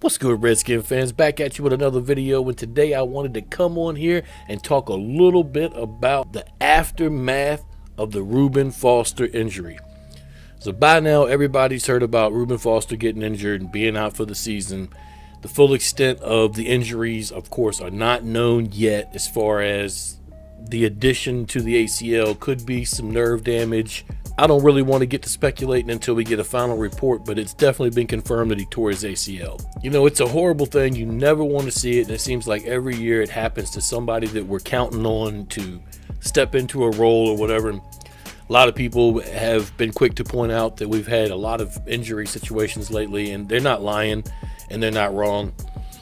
What's good, Redskin fans? Back at you with another video, and today I wanted to come on here and talk a little bit about the aftermath of the Reuben Foster injury. So by now, everybody's heard about Reuben Foster getting injured and being out for the season. The full extent of the injuries, of course, are not known yet. As far as the addition to the ACL, could be some nerve damage. I don't really want to get to speculating until we get a final report, but it's definitely been confirmed that he tore his ACL. You know, it's a horrible thing. You never want to see it, and it seems like every year it happens to somebody that we're counting on to step into a role or whatever. A lot of people have been quick to point out that we've had a lot of injury situations lately, and they're not lying and they're not wrong.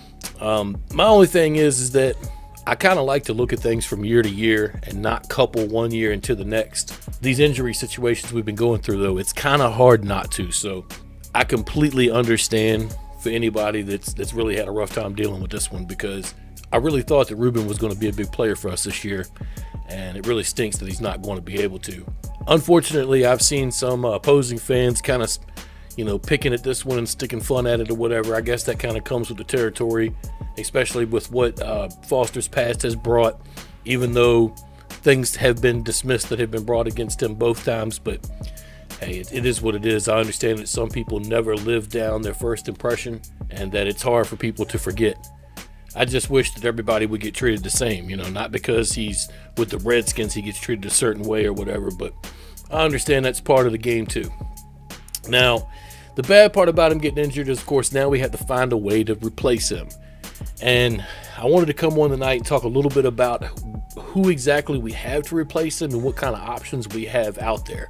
My only thing is that I kind of like to look at things from year to year and not couple one year into the next. These injury situations we've been going through, though, it's kind of hard not to. So I completely understand for anybody that's really had a rough time dealing with this one, because I really thought that Reuben was going to be a big player for us this year, and it really stinks that he's not going to be able to. Unfortunately, I've seen some opposing fans kind of, you know, picking at this one and sticking fun at it or whatever. I guess that kind of comes with the territory, especially with what Foster's past has brought, even though things have been dismissed that have been brought against him both times. But hey, it is what it is. I understand that some people never live down their first impression and that it's hard for people to forget. I just wish that everybody would get treated the same, you know, not because he's with the Redskins he gets treated a certain way or whatever, but I understand that's part of the game too. Now, the bad part about him getting injured is, of course, now we have to find a way to replace him. And I wanted to come on tonight and talk a little bit about who exactly we have to replace him and what kind of options we have out there.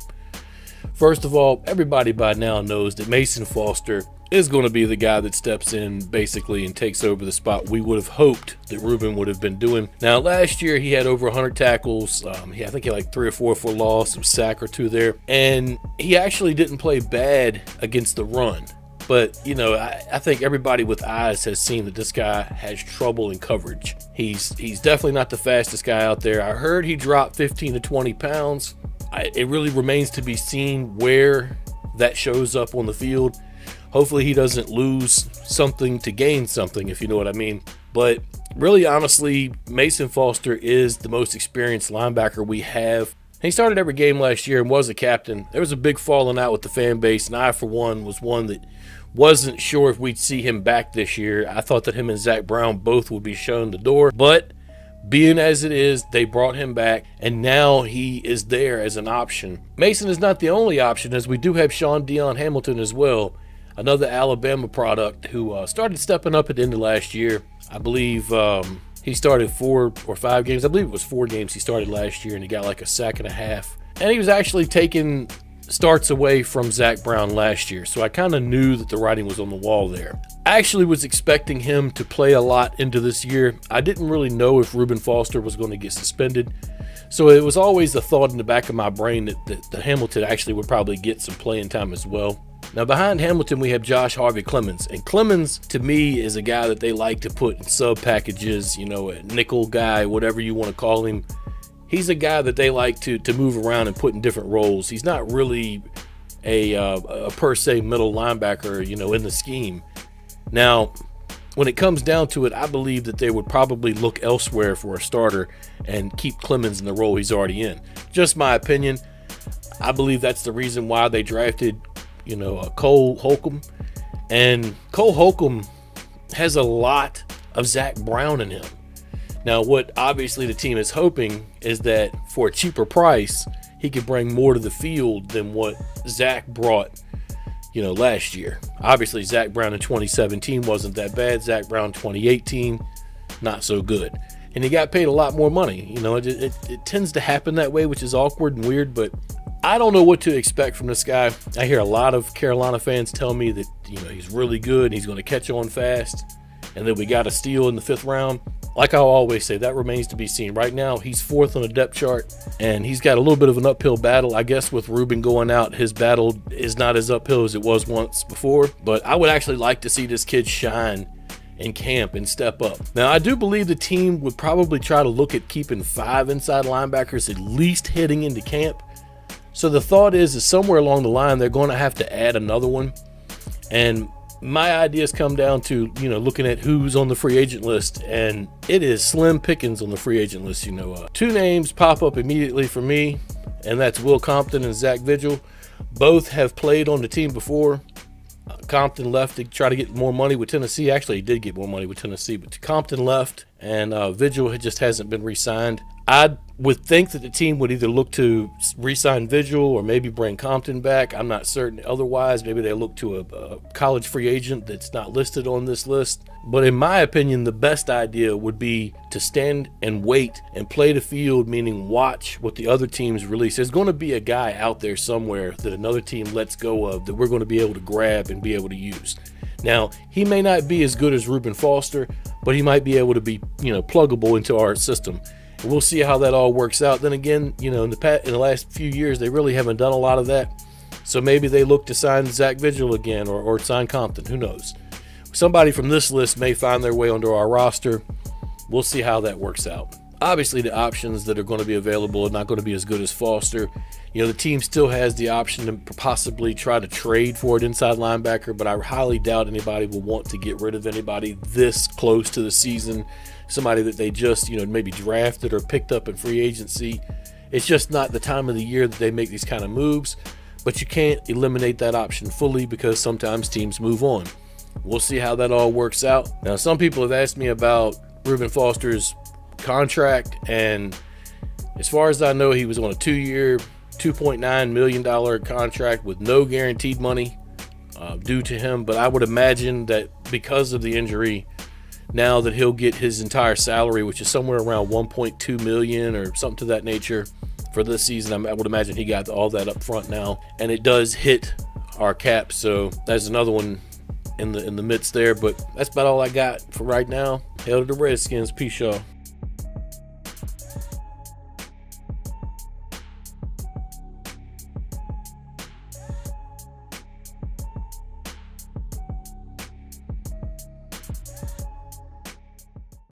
First of all, everybody by now knows that Mason Foster is going to be the guy that steps in basically and takes over the spot we would have hoped that Reuben would have been doing. Now, last year he had over 100 tackles. I think he had like 3 or 4 for loss, some sack or 2 there. And he actually didn't play bad against the run. But, you know, I think everybody with eyes has seen that this guy has trouble in coverage. He's definitely not the fastest guy out there. I heard he dropped 15 to 20 pounds. It really remains to be seen where that shows up on the field. Hopefully he doesn't lose something to gain something, if you know what I mean. But really, honestly, Mason Foster is the most experienced linebacker we have. He started every game last year and was a captain. There was a big falling out with the fan base, and I, for one, was one that wasn't sure if we'd see him back this year. I thought that him and Zach Brown both would be shown the door, but being as it is, they brought him back, and now he is there as an option. Mason is not the only option, as we do have Sean Dion Hamilton as well, another Alabama product who started stepping up at the end of last year. I believe he started 4 or 5 games. I believe it was 4 games he started last year, and he got like a sack and a half. And he was actually taking starts away from Zach Brown last year, so I kind of knew that the writing was on the wall there. I actually was expecting him to play a lot into this year. I didn't really know if Reuben Foster was going to get suspended, so it was always the thought in the back of my brain that Hamilton actually would probably get some playing time as well. Now, behind Hamilton, we have Josh Harvey-Clemons, and Clemons, to me, is a guy that they like to put in sub packages, you know, a nickel guy, whatever you want to call him. He's a guy that they like to move around and put in different roles. He's not really a per se middle linebacker, you know, in the scheme. Now, when it comes down to it, I believe that they would probably look elsewhere for a starter and keep Clemons in the role he's already in. Just my opinion. I believe that's the reason why they drafted, you know, Cole Holcomb. And Cole Holcomb has a lot of Zach Brown in him. Now, what obviously the team is hoping is that for a cheaper price, he could bring more to the field than what Zach brought, you know, last year. Obviously, Zach Brown in 2017 wasn't that bad. Zach Brown 2018, not so good. And he got paid a lot more money. You know, it tends to happen that way, which is awkward and weird, but I don't know what to expect from this guy. I hear a lot of Carolina fans tell me that, you know, he's really good and he's going to catch on fast, and that we got a steal in the 5th round. Like I always say, that remains to be seen. Right now, he's 4th on the depth chart, and he's got a little bit of an uphill battle. I guess with Reuben going out, his battle is not as uphill as it was once before, but I would actually like to see this kid shine in camp and step up. Now, I do believe the team would probably try to look at keeping 5 inside linebackers at least heading into camp. So the thought is somewhere along the line, they're going to have to add another one. And my ideas come down to, looking at who's on the free agent list, and it is slim pickings on the free agent list. Two names pop up immediately for me, and that's Will Compton and Zach Vigil. Both have played on the team before. Compton left to try to get more money with Tennessee. Actually, he did get more money with Tennessee, but Compton left, and Vigil just hasn't been re-signed. I would think that the team would either look to re-sign Vigil or maybe bring Compton back. I'm not certain. Otherwise, maybe they look to a college free agent that's not listed on this list. But in my opinion, the best idea would be to stand and wait and play the field, meaning watch what the other teams release. There's going to be a guy out there somewhere that another team lets go of that we're going to be able to grab and be able to use. Now, he may not be as good as Reuben Foster, but he might be able to be, pluggable into our system. And we'll see how that all works out. Then again, in the last few years, they really haven't done a lot of that. So maybe they look to sign Zach Vigil again or sign Compton. Who knows? Somebody from this list may find their way onto our roster. We'll see how that works out. Obviously, the options that are going to be available are not going to be as good as Foster. The team still has the option to possibly try to trade for an inside linebacker, but I highly doubt anybody will want to get rid of anybody this close to the season. Somebody that they just, maybe drafted or picked up in free agency. It's just not the time of the year that they make these kind of moves, but you can't eliminate that option fully because sometimes teams move on. We'll see how that all works out. Now, some people have asked me about Reuben Foster's contract, and as far as I know, he was on a 2-year, $2.9 million contract with no guaranteed money due to him. But I would imagine that because of the injury, now that he'll get his entire salary, which is somewhere around $1.2 million or something to that nature for this season. I would imagine he got all that up front now, and it does hit our cap. So that's another one in the midst there. But that's about all I got for right now. Hail to the Redskins. Peace, y'all.